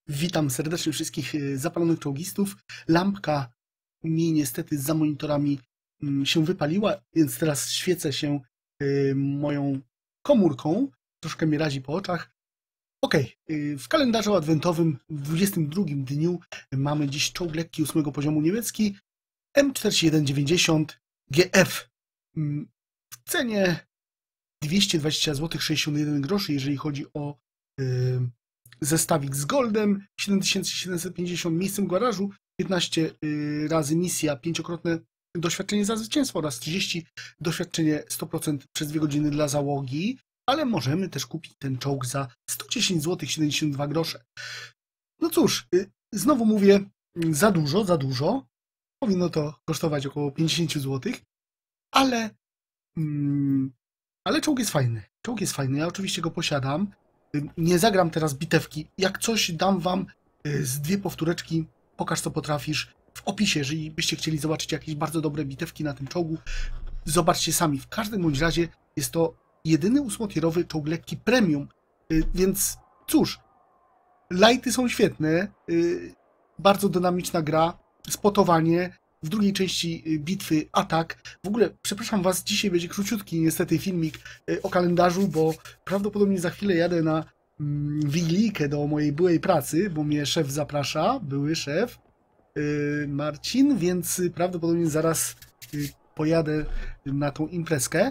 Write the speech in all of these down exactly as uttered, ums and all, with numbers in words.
Witam serdecznie wszystkich y, zapalonych czołgistów. Lampka mi niestety za monitorami mm, się wypaliła, więc teraz świecę się y, moją komórką. Troszkę mi razi po oczach. Ok, w kalendarzu adwentowym w dwudziestym drugim dniu mamy dziś czołg lekki ósmego poziomu niemiecki M czterdzieści jeden dziewięćdziesiąt G F. Mm, W cenie dwieście dwadzieścia złotych sześćdziesiąt jeden groszy, jeżeli chodzi o y, zestawik z goldem, siedem tysięcy siedemset pięćdziesiąt miejscem w garażu, piętnaście y, razy misja, pięciokrotne doświadczenie za zwycięstwo oraz trzydzieści doświadczenie sto procent przez dwie godziny dla załogi, ale możemy też kupić ten czołg za sto dziesięć złotych siedemdziesiąt dwa grosze. No cóż, y, znowu mówię, za dużo, za dużo. Powinno to kosztować około pięćdziesiąt złotych, ale mm, ale czołg jest fajny. Czołg jest fajny. Ja oczywiście go posiadam. Nie zagram teraz bitewki. Jak coś, dam wam z dwie powtóreczki. Pokaż, co potrafisz w opisie. Jeżeli byście chcieli zobaczyć jakieś bardzo dobre bitewki na tym czołgu, zobaczcie sami. W każdym bądź razie jest to jedyny ósmotierowy czołg lekki premium. Więc cóż, lighty są świetne. Bardzo dynamiczna gra. Spotowanie. W drugiej części bitwy atak. W ogóle, przepraszam was, dzisiaj będzie króciutki niestety filmik o kalendarzu, bo prawdopodobnie za chwilę jadę na wigilijkę do mojej byłej pracy, bo mnie szef zaprasza, były szef Marcin, więc prawdopodobnie zaraz pojadę na tą imprezkę.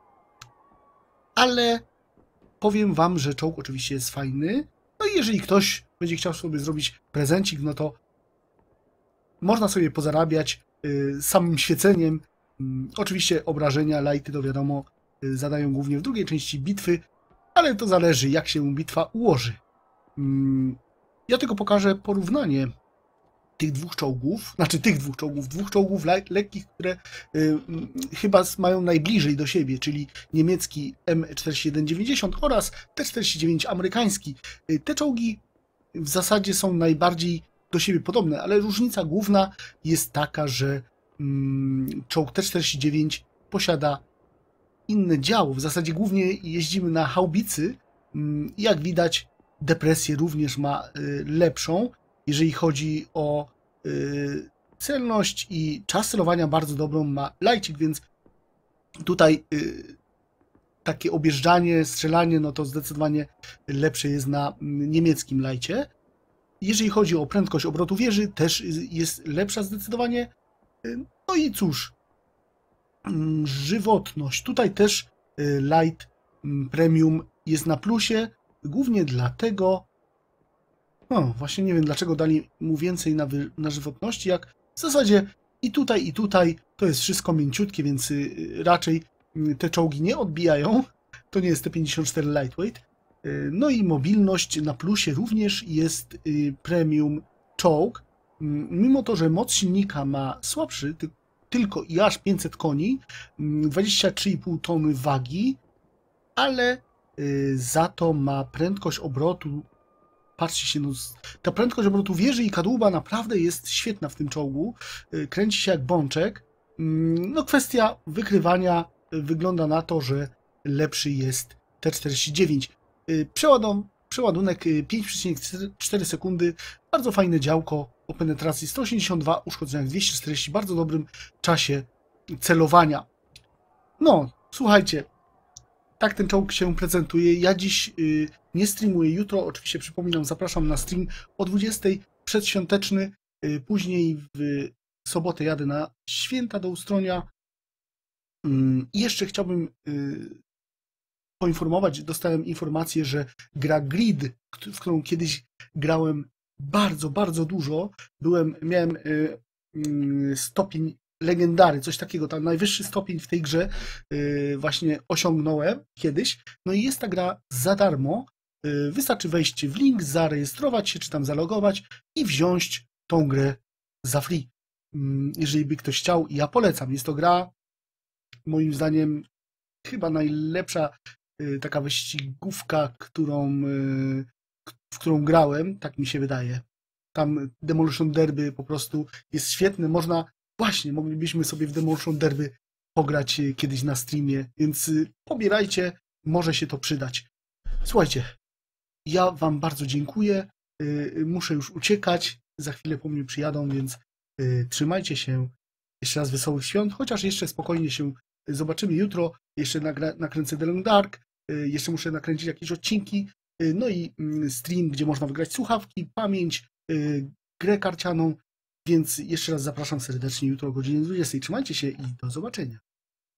Ale powiem wam, że czołg oczywiście jest fajny. No i jeżeli ktoś będzie chciał sobie zrobić prezencik, no to można sobie pozarabiać y, samym świeceniem. Y, oczywiście obrażenia, lighty to wiadomo y, zadają głównie w drugiej części bitwy, ale to zależy, jak się bitwa ułoży. Y, ja tylko pokażę porównanie tych dwóch czołgów, znaczy tych dwóch czołgów, dwóch czołgów le lekkich, które y, y, chyba mają najbliżej do siebie, czyli niemiecki M czterdzieści jeden dziewięćdziesiąt oraz T czterdzieści dziewięć amerykański. Y, te czołgi w zasadzie są najbardziej do siebie podobne, ale różnica główna jest taka, że mm, czołg T czterdzieści dziewięć posiada inne działo. W zasadzie głównie jeździmy na haubicy mm, i jak widać depresję również ma y, lepszą, jeżeli chodzi o y, celność i czas celowania bardzo dobrą ma lajcik, więc tutaj y, takie objeżdżanie, strzelanie, no to zdecydowanie lepsze jest na niemieckim lajcie. Jeżeli chodzi o prędkość obrotu wieży, też jest lepsza zdecydowanie. No i cóż, żywotność. Tutaj też Light Premium jest na plusie, głównie dlatego, no właśnie nie wiem dlaczego dali mu więcej na, na żywotności, jak w zasadzie i tutaj, i tutaj to jest wszystko mięciutkie, więc raczej te czołgi nie odbijają. To nie jest T pięćdziesiąt cztery Lightweight. No i mobilność na plusie również jest premium czołg. Mimo to, że moc silnika ma słabszy, tylko i aż pięćset koni, dwadzieścia trzy i pół tony wagi, ale za to ma prędkość obrotu. Patrzcie się, no, ta prędkość obrotu wieży i kadłuba naprawdę jest świetna w tym czołgu. Kręci się jak bączek. No kwestia wykrywania wygląda na to, że lepszy jest T czterdzieści dziewięć. Przeładunek pięć przecinek cztery sekundy, bardzo fajne działko o penetracji sto osiemdziesiąt dwa, uszkodzeniach dwieście czterdzieści, bardzo dobrym czasie celowania. No, słuchajcie, tak ten czołg się prezentuje. Ja dziś y, nie streamuję, jutro oczywiście przypominam, zapraszam na stream o dwudziestej, przedświąteczny, y, później w sobotę jadę na święta do Ustronia. I y, jeszcze chciałbym y, poinformować, dostałem informację, że gra Grid, w którą kiedyś grałem bardzo, bardzo dużo, byłem, miałem y, y, stopień legendary, coś takiego, tam najwyższy stopień w tej grze y, właśnie osiągnąłem kiedyś, no i jest ta gra za darmo, y, wystarczy wejść w link, zarejestrować się, czy tam zalogować i wziąć tą grę za free, y, jeżeli by ktoś chciał. Ja polecam, jest to gra moim zdaniem chyba najlepsza taka wyścigówka, którą, w którą grałem, tak mi się wydaje. Tam Demolition Derby po prostu jest świetne. Można, właśnie, moglibyśmy sobie w Demolition Derby pograć kiedyś na streamie, więc pobierajcie, może się to przydać. Słuchajcie, ja wam bardzo dziękuję. muszę już uciekać, za chwilę po mnie przyjadą, więc trzymajcie się. Jeszcze raz wesołych świąt, chociaż jeszcze spokojnie się zobaczymy jutro. Jeszcze nagra- nakręcę The Long Dark, jeszcze muszę nakręcić jakieś odcinki, no i stream, gdzie można wygrać słuchawki, pamięć, grę karcianą, więc jeszcze raz zapraszam serdecznie jutro o godzinie dwudziestej. Trzymajcie się i do zobaczenia.